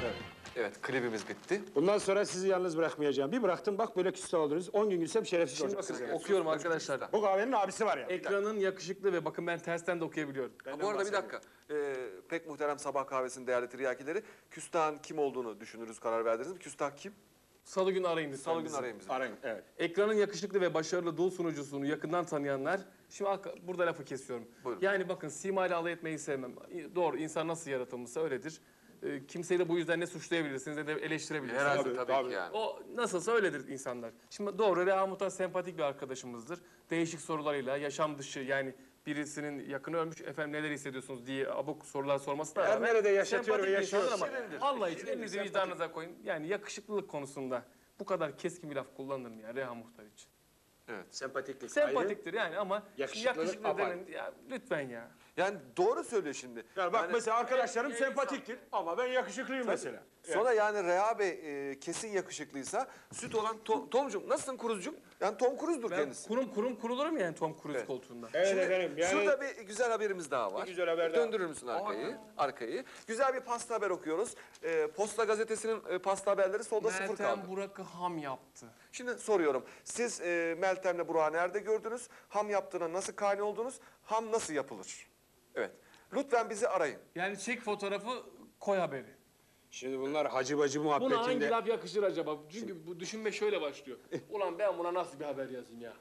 Evet, klibimiz bitti. Bundan sonra sizi yalnız bırakmayacağım. Bir bıraktım bak böyle küstah oldunuz. 10 gün gülsem şerefsiz olacaksınız. bakın, Yani. okuyorum arkadaşlar. Bu kahvenin abisi var ya. Ekranın yakışıklı ve bakın ben tersten de okuyabiliyorum. Bu arada bir dakika. Pek muhterem sabah kahvesinin değerli tiryakileri. Küstahın kim olduğunu düşünürüz, karar verdiniz mi? Küstah kim? Salı günü arayın lütfen Salı günü bizi. arayın bizi. Arayın, evet. Ekranın yakışıklı ve başarılı dul sunucusunu yakından tanıyanlar... Şimdi burada lafı kesiyorum. Buyurun. Yani bakın simayla alay etmeyi sevmem. Doğru, insan nasıl yaratılmışsa öyledir. Kimseyi de bu yüzden ne suçlayabilirsiniz ne de eleştirebilirsiniz. Herhalde tabii ki yani. O nasılsa öyledir insanlar. Şimdi doğru, Reha Muhtar sempatik bir arkadaşımızdır. Değişik sorularıyla, yaşam dışı yani birisinin yakını ölmüş, efendim neler hissediyorsunuz diye abuk sorular sormasına Her rağmen... nerede yaşatıyor ve sempatik bir yaşıyor. insandır ama Şirindir. Allah için elinizi vicdanınıza koyun. Yani yakışıklılık konusunda bu kadar keskin bir laf kullanır mı ya Reha Muhtar için? Sempatiklik Sempatiktir yani ama Yakışıklılık yakışıklı apayrı. demeyin. Ya, lütfen ya. Yani doğru söylüyor şimdi. Yani bak mesela arkadaşlarım sempatiktir ama ben yakışıklıyım mesela. Sonra yani Reha Bey kesin yakışıklıysa süt olan Tom'cum nasılsın Kruzcum? Yani Tom Cruise'dur Ben kendisi. kurum kurulurum yani Tom Cruise Evet. koltuğunda. Evet Şimdi efendim yani şurada bir güzel haberimiz daha var. Bir güzel haber daha. Döndürür müsün arkayı? Güzel bir pasta haber okuyoruz. Posta Gazetesi'nin pasta haberleri solda sıfır kaldı. Meltem Burak'ı ham yaptı. Şimdi soruyorum. Siz Meltem'le Burak'ı nerede gördünüz? Ham yaptığına nasıl kani oldunuz? Ham nasıl yapılır? Evet. Lütfen bizi arayın. Yani çek fotoğrafı koy haberi. şimdi bunlar hacı bacı Buna hangi muhabbetinde. laf yakışır acaba? Çünkü bu düşünme şöyle başlıyor. Ulan ben buna nasıl bir haber yazayım ya?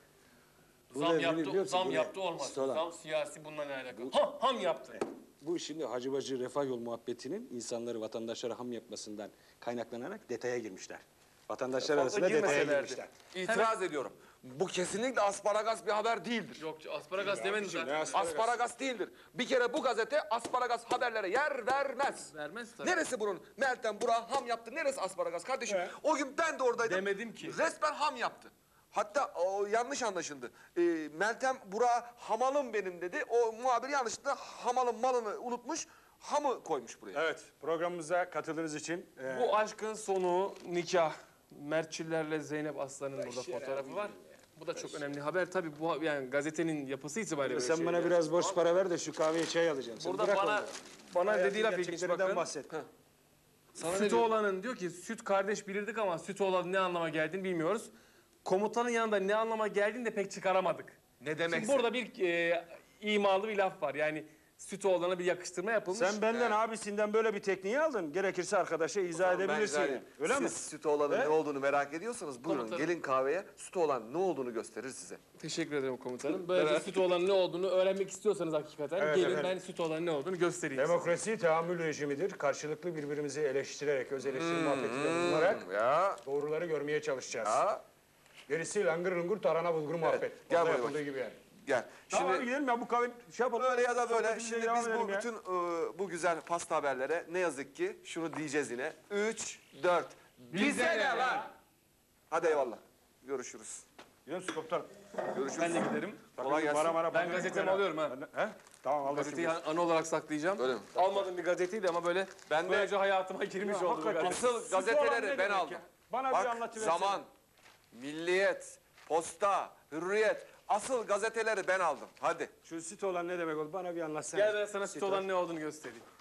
Bu ne, Zam bunu biliyor yaptı, musun? zam Bu ne? yaptı olmaz. Stola. Zam siyasi bununla ne alakalı? Ham yaptı. Bu şimdi Hacı Bacı Refah Yol muhabbetinin insanları vatandaşlara ham yapmasından kaynaklanarak detaya girmişler. Vatandaşlar arasında detaya girmeselerdi. girmişler. İtiraz ediyorum. Bu kesinlikle asparagas bir haber değildir. Yok asparagas demedim zaten. Asparagas değildir. Bir kere bu gazete asparagas haberlere yer vermez. Vermez tabii. Neresi bunun? Meltem Burak ham yaptı. Neresi asparagas kardeşim? O gün ben de oradaydım. Demedim ki. Resmen ham yaptı. Hatta o yanlış anlaşıldı. Meltem Burak hamalım benim dedi. O muhabir yanlışlıkla hamalın malını unutmuş. Hamı koymuş buraya. Evet programımıza katıldığınız için. Bu aşkın sonu nikah. Mertçillerle Zeynep Aslan'ın burada fotoğrafı var. Bu da çok önemli haber. Tabii bu yani gazetenin yapısı itibariyle böyle Sen bana biraz borç para ver de şu kahveye çay alacağım. Sen Burada bırak bana onları. bana Hayatın dediği laf ilginç gerçeklerinden bakın. bahset. Süt oğlanın diyor ki süt kardeş bilirdik ama süt oğlanın ne anlama geldiğini bilmiyoruz. Komutanın yanında ne anlama geldiğini de pek çıkaramadık. Ne demek? Şimdi burada bir imalı bir laf var. Yani süt oğlana bir yakıştırma yapılmış. Sen benden abisinden böyle bir tekniği aldın. Gerekirse arkadaşa izah edebilirsin. Yani. Öyle mi? Siz süt oğlanın ne olduğunu merak ediyorsanız buyurun Komutanım. gelin kahveye. Süt oğlan ne olduğunu gösterir size. Teşekkür ederim komutanım. Böylece süt oğlanın ne olduğunu öğrenmek istiyorsanız hakikaten Evet, gelin efendim. ben süt oğlanın ne olduğunu göstereyim size. Demokrasi tahammül rejimidir. Karşılıklı birbirimizi eleştirerek, öz eleştiri muhabbetinde bulunarak Ya. doğruları görmeye çalışacağız. Ya. Gerisi langır lungur tarhana bulgur muhabbet. Gel Orada buraya yapıldığı bak. gibi yani. Gel. Tamam Şimdi gidelim ya bu kahve şey yapalım. böyle ya da böyle Sohbetimize şimdi devam biz bu edelim ya. bütün bu güzel pasta haberlere ne yazık ki şunu diyeceğiz yine. 3, 4. Bize ne lan? Hadi eyvallah. Görüşürüz. Gidelim su komutanım. Görüşürüz. Ben de giderim. Kolay gelsin. Ben gazetemi alıyorum ha. He? Tamam al Gazeteyi bakayım. anı olarak saklayacağım. Öyle mi? Almadım bir gazeteydi ama böyle Ben de- böylece hayatıma girmiş oldu. bu hakikaten. gazete. Asıl Süt olan ne gazeteleri ben demek aldım. ya? Bana bir Bak anlatıversene. Zaman, Milliyet, Posta, Hürriyet. Asıl gazeteleri ben aldım. Hadi. Şu süt olan ne demek oldu? Bana bir anlatsana. Gel ben sana süt olan ne olduğunu göstereyim.